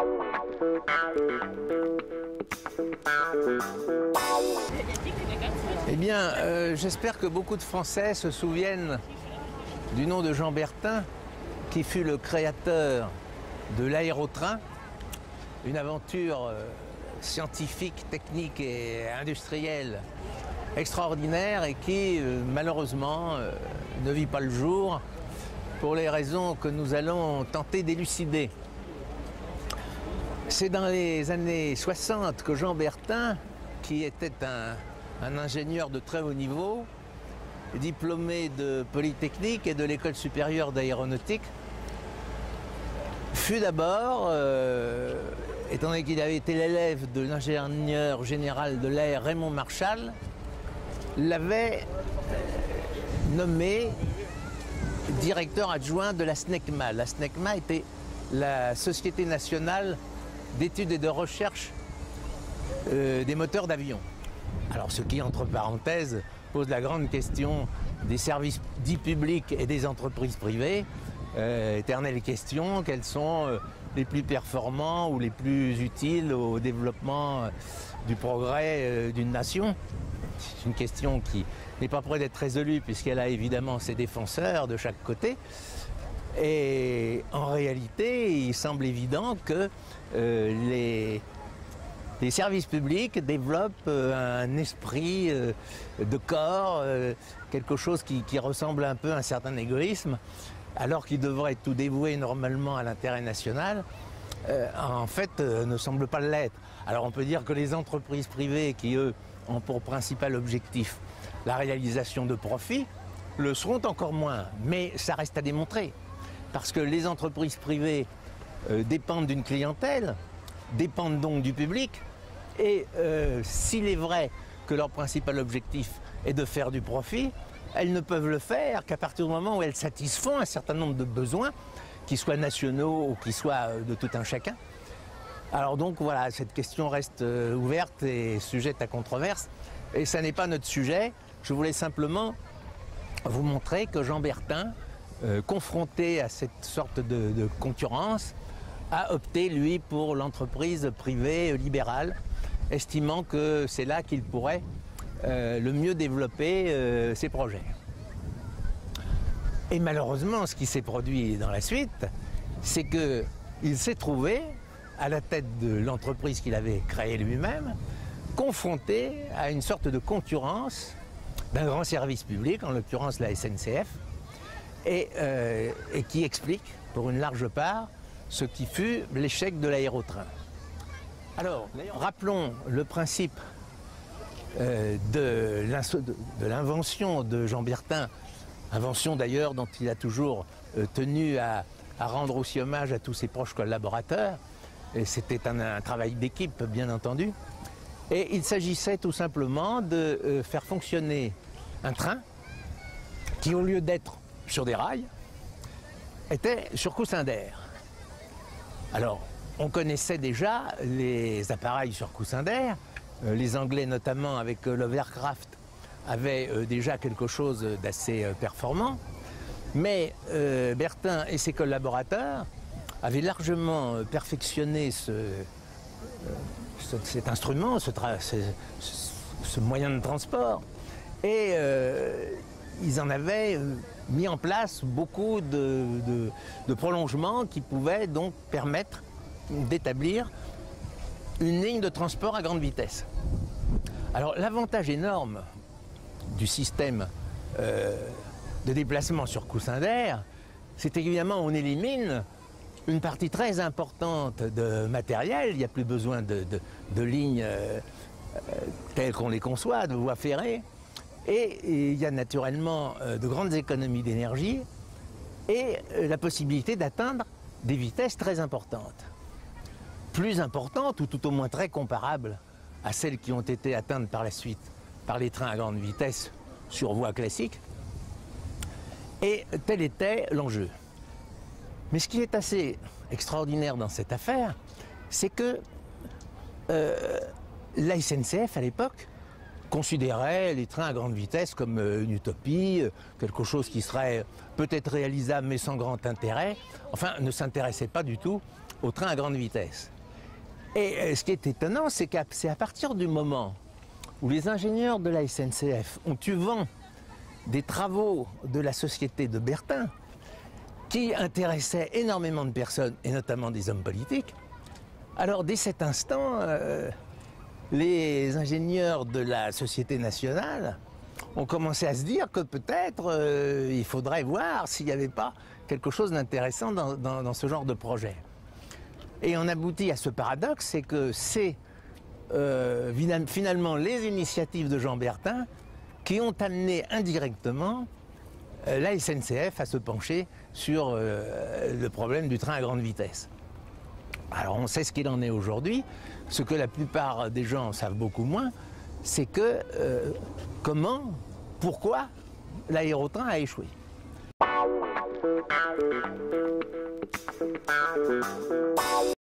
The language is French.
Eh bien, j'espère que beaucoup de Français se souviennent du nom de Jean Bertin, qui fut le créateur de l'aérotrain, une aventure scientifique, technique et industrielle extraordinaire et qui, malheureusement, ne vit pas le jour pour les raisons que nous allons tenter d'élucider. C'est dans les années 60 que Jean Bertin, qui était un ingénieur de très haut niveau, diplômé de Polytechnique et de l'École supérieure d'aéronautique, fut d'abord, étant donné qu'il avait été l'élève de l'ingénieur général de l'air Raymond Marchal, l'avait nommé directeur adjoint de la SNECMA. La SNECMA était la Société nationale d'études et de recherche des moteurs d'avion. Alors ce qui, entre parenthèses, pose la grande question des services dits publics et des entreprises privées. Éternelle question, quels sont les plus performants ou les plus utiles au développement du progrès d'une nation? C'est une question qui n'est pas près d'être résolue puisqu'elle a évidemment ses défenseurs de chaque côté. Et en réalité, il semble évident que les services publics développent un esprit de corps, quelque chose qui ressemble un peu à un certain égoïsme, alors qu'ils devraient tout dévouer normalement à l'intérêt national, en fait ne semble pas l'être. Alors on peut dire que les entreprises privées qui, eux, ont pour principal objectif la réalisation de profits, le seront encore moins, mais ça reste à démontrer. Parce que les entreprises privées dépendent d'une clientèle, dépendent donc du public, et s'il est vrai que leur principal objectif est de faire du profit, elles ne peuvent le faire qu'à partir du moment où elles satisfont un certain nombre de besoins, qu'ils soient nationaux ou qu'ils soient de tout un chacun. Alors donc voilà, cette question reste ouverte et sujette à controverse, et ça n'est pas notre sujet. Je voulais simplement vous montrer que Jean Bertin, confronté à cette sorte de concurrence, a opté, lui, pour l'entreprise privée libérale, estimant que c'est là qu'il pourrait le mieux développer ses projets. Et malheureusement, ce qui s'est produit dans la suite, c'est qu'il s'est trouvé, à la tête de l'entreprise qu'il avait créée lui-même, confronté à une sorte de concurrence d'un grand service public, en l'occurrence la SNCF, et qui explique, pour une large part, ce qui fut l'échec de l'aérotrain. Alors, rappelons le principe de l'invention de Jean Bertin, invention d'ailleurs dont il a toujours tenu à rendre aussi hommage à tous ses proches collaborateurs, et c'était un travail d'équipe bien entendu, et il s'agissait tout simplement de faire fonctionner un train qui, au lieu d'être sur des rails, était sur coussin d'air. Alors, on connaissait déjà les appareils sur coussin d'air, les Anglais notamment avec l'Hovercraft avaient déjà quelque chose d'assez performant, mais Bertin et ses collaborateurs avaient largement perfectionné cet instrument, ce moyen de transport, et ils en avaient mis en place beaucoup de prolongements qui pouvaient donc permettre d'établir une ligne de transport à grande vitesse. Alors l'avantage énorme du système de déplacement sur coussin d'air, c'est évidemment on élimine une partie très importante de matériel. Il n'y a plus besoin de lignes telles qu'on les conçoit, de voies ferrées. Et il y a naturellement de grandes économies d'énergie et la possibilité d'atteindre des vitesses très importantes. Plus importantes ou tout au moins très comparables à celles qui ont été atteintes par la suite par les trains à grande vitesse sur voie classique. Et tel était l'enjeu. Mais ce qui est assez extraordinaire dans cette affaire, c'est que la SNCF à l'époque considérait les trains à grande vitesse comme une utopie, quelque chose qui serait peut-être réalisable mais sans grand intérêt, enfin ne s'intéressait pas du tout aux trains à grande vitesse. Et ce qui est étonnant, c'est c'est à partir du moment où les ingénieurs de la SNCF ont eu vent des travaux de la société de Bertin, qui intéressaient énormément de personnes, et notamment des hommes politiques, alors dès cet instant, les ingénieurs de la Société nationale ont commencé à se dire que peut-être il faudrait voir s'il n'y avait pas quelque chose d'intéressant dans ce genre de projet. Et on aboutit à ce paradoxe, c'est que c'est finalement les initiatives de Jean Bertin qui ont amené indirectement la SNCF à se pencher sur le problème du train à grande vitesse. Alors on sait ce qu'il en est aujourd'hui. Ce que la plupart des gens savent beaucoup moins, c'est que pourquoi l'aérotrain a échoué.